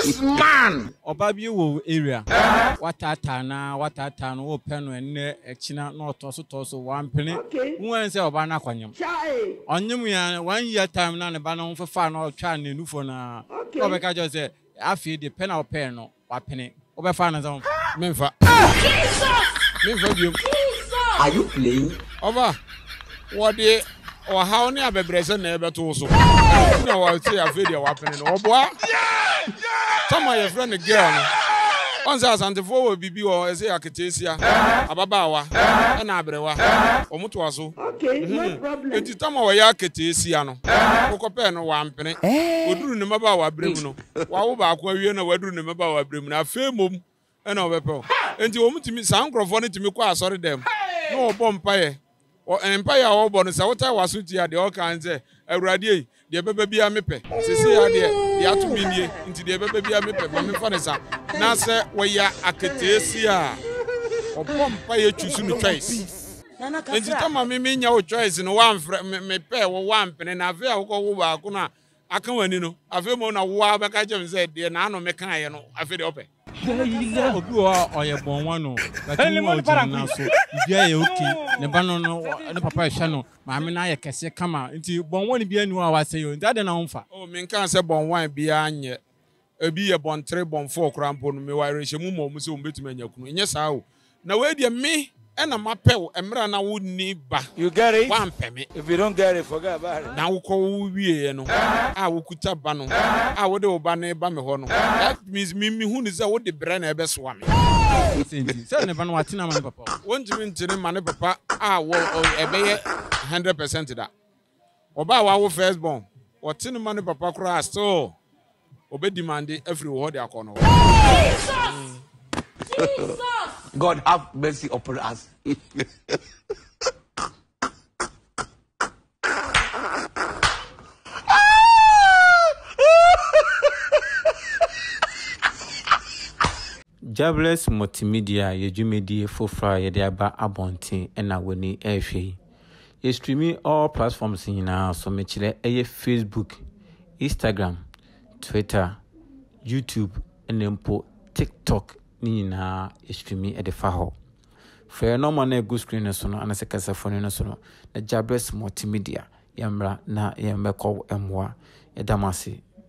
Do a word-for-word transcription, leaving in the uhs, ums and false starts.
This man. Obabi wo area. Watata na watata no wo peno enne echina no toso toso one penny. Who say oba na kwanyam. Onyem ya one year time na ne ba no fefa na twa na nufo na. Obeka just say afi de pen or pen no wa penny. Obefa na zam. Memfa. Memfa biom. Are you playing? Oba. What the or how near bebrese na ebe to so. No wa say afi de wa penny no. Oboa. Some of your friend the girl. Once as and for bibi or say aketesia ababawa na abrewa omuto so. Okay, no problem. Enti tama wa ya aketesia no. Okope no wa mpene. Oduru ne mabawa bremu no. Wa wo ba akwa wie na waduru ne mabawa bremu na afemom na obepe. Enti omutimi san krofo ne timi kwa asori dem. No obo mpaye. O empire wo bo no se wota wasuti ya de o kan se awurade yi de bebe bia mepe sese ya de de atominie nti de bebe bia mepe ma mefa ne sa na se wo ya aketesi a obo mpaye chusu no choice nti tama me me nya wo choice no one mepe wo one pene na afi a wo ko wo ba ko na aka wani no afi mo na wo abeka jem se de na ano meka ye no afi de ope obi wa oye bon wano lati mo jina so bia ye okay ne ba no no ne papa hwa no ma me na ye kese kama nti bon wani bia nu a wase yo nda de na wonfa o me nkan se bon wan bia anye ebi ye bon three bon four krampo no me wa rehye mu mo mu se o betuma anya kunu nye saa o na we de me ena mapew emra na wo ni ba you get it wan peme if you don't get it forget about it na wo ko wo wie no a wo kuta ba no a wo de wo ba na ba me ho no that means me me hu ni say wo de bre na ebe so wa me senti say ne ba no watina ma ne papa wonjimi ntine ma ne papa a wo ebe ye one hundred percent da oba wa wo first born wotine ma ne papa kura still obe demand every word they akono Jesus Jesus God have mercy upon us. Jobless multimedia yejumedie fofra yede aba abonten ena wani ehwe. Ye streaming all platforms nyina so mechire eye Facebook, Instagram, Twitter, YouTube, enempo TikTok nyina ye streaming e de fa ho. For no man na go screen so no anase kasa phone no so no na Jobless multimedia yamra na yembekọ emwa edamase